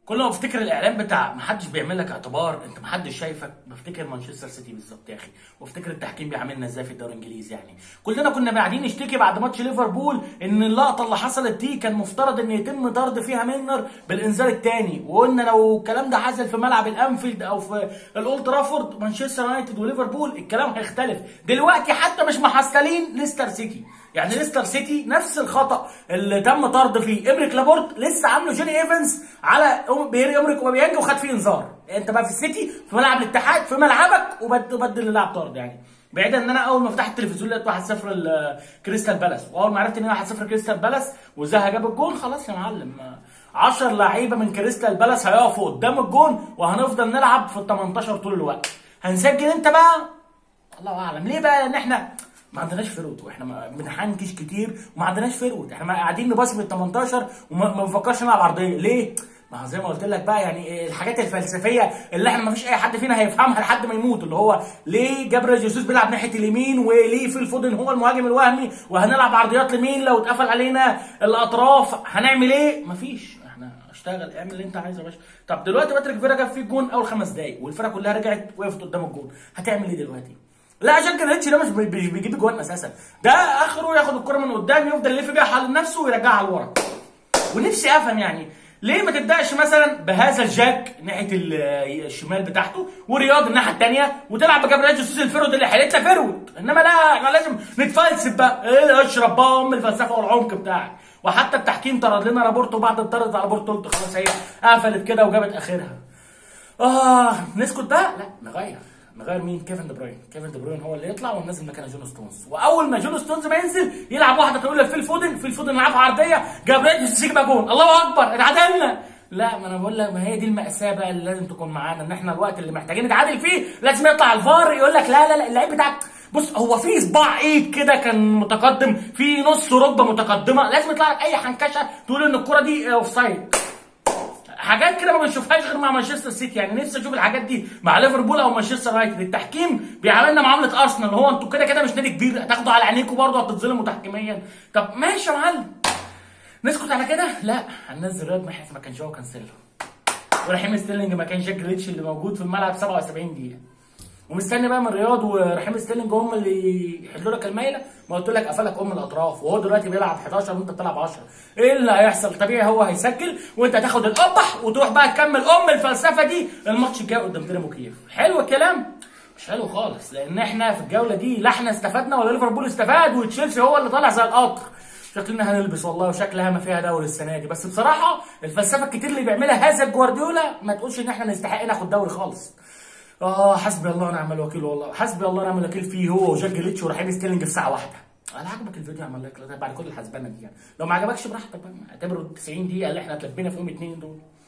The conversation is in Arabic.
كل ما بفتكر الاعلان بتاع محدش بيعمل لك اعتبار، انت محدش شايفك، بفتكر مانشستر سيتي بالظبط يا اخي، وافتكر التحكيم بيعاملنا ازاي في الدوري الانجليزي. يعني كلنا كنا قاعدين نشتكي بعد ماتش ليفربول ان اللقطه اللي حصلت دي كان مفترض ان يتم طرد فيها ميلنر بالانذار الثاني، وقلنا لو الكلام ده حصل في ملعب الانفيلد او في الاولد ترافورد مانشستر يونايتد وليفربول الكلام هيختلف. دلوقتي حتى مش محصلين ليستر سيتي، يعني ليستر سيتي نفس الخطا اللي تم طرد فيه امريك لابورت لسه عامله جوني ايفنز على بيري امريك اوباميانج وخد فيه انذار. انت بقى في السيتي في ملعب الاتحاد في ملعبك وبدل اللاعب طرد. يعني بعيدا ان انا اول ما فتحت التلفزيون لقيت 1-0 كريستال بالاس، واول ما عرفت ان 1-0 كريستال بالاس وزها جاب الجون خلاص يا معلم 10 لعيبه من كريستال بالاس هيقفوا قدام الجون وهنفضل نلعب في ال 18 طول الوقت. هنسجل انت بقى الله اعلم ليه بقى، ان احنا ما عندناش فيرود واحنا بنحنكش كتير وما عندناش فيرود، احنا قاعدين نباصي بال 18 وما بنفكرش نلعب عرضيه. ليه؟ ما هو زي ما قلت لك بقى، يعني الحاجات الفلسفيه اللي احنا ما فيش اي حد فينا هيفهمها لحد ما يموت، اللي هو ليه جابريل جيسوس بيلعب ناحيه اليمين وليه في الفودن هو المهاجم الوهمي وهنلعب عرضيات لمين لو اتقفل علينا الاطراف هنعمل ايه؟ مفيش، احنا اشتغل اعمل اللي انت عايزه يا باشا. طب دلوقتي باتريك فيرا جاب فيه الجون اول 5 دقايق والفرقه كلها رجعت وقفت قدام الجون، هتعمل ايه دلوقتي؟ لا عشان كده ريتشي ده مش بيجيب جوان اساسا، ده اخره ياخد الكره من قدام يفضل يلف بيها حوالين نفسه ويرجعها لورا. ونفسي افهم يعني ليه ما تبداش مثلا بهذا الجاك ناحيه الشمال بتاعته ورياض الناحيه الثانيه وتلعب بجابريل جيسوس الفيرود اللي حالتها فيرود، انما لا احنا لازم نتفلسف بقى ايه اشرب بقى ام الفلسفه والعمق بتاعك. وحتى التحكيم طرد لنا رابورتو بعد الطرد على بورتو، قلت خلاص هي قفلت كده وجابت اخرها. نسكت بقى؟ لا نغير مين؟ كيفن دي بروين هو اللي يطلع وننزل مكانه جون ستونز، واول ما جون ستونز ما ينزل يلعب واحده تقول في الفودن يلعبها عرضيه جابريل جيسوس يجيب جون، الله اكبر اتعادلنا. لا ما انا بقول لك، ما هي دي المأساة بقى اللي لازم تكون معانا، ان احنا الوقت اللي محتاجين نتعادل فيه لازم يطلع الفار يقول لك لا اللعيب بتاعك بص هو في صباع ايد كده كان متقدم في نص ركبه متقدمه، لازم يطلع لك اي حنكشه تقول ان الكره دي اوف سايد. حاجات كده ما بنشوفهاش غير مع مانشستر سيتي، يعني نفسي اشوف الحاجات دي مع ليفربول او مانشستر يونايتد. التحكيم بيعاملنا معامله ارسنال، هو انتوا كده مش نادي كبير هتاخدوا على عينيكم برضه هتتظلموا تحكيميا. طب ماشي يا معلم نسكت على كده؟ لا هننزل رياض محرز مكان جواو كانسيلو ورحيم ستيرلينج مكان جاك جريتش اللي موجود في الملعب 77 دقيقه، ومستني بقى من رياض ورحيم ستيرلينج هم اللي يحلوا لك المايله. ما قلت لك قفلك الاطراف وهو دلوقتي بيلعب 11 وانت بتلعب 10، ايه اللي هيحصل؟ طبيعي هو هيسجل وانت هتاخد القبح وتروح بقى تكمل الفلسفه دي الماتش الجاي قدام دينامو كييف. حلو الكلام؟ مش حلو خالص، لان احنا في الجوله دي لا احنا استفدنا ولا ليفربول استفاد وتشيلسي هو اللي طالع زي القطر. شكلنا هنلبس والله وشكلها ما فيها دوري السنه دي، بس بصراحه الفلسفه الكتير اللي بيعملها هذا جوارديولا ما تقولش ان احنا نستحق ناخد دوري خالص. حسبي الله ونعم الوكيل، والله حسبي الله ونعم الوكيل فيه هو وجاك جريتش ورحيم ستيرلينج في ساعه واحده. انا عجبك الفيديو اعمل لايك بعد كل الحسبانه دي، يعني لو ما عجبكش براحتك بقى اعتبره 90 دقيقه اللي احنا اتلبينا فيهم 2 دول.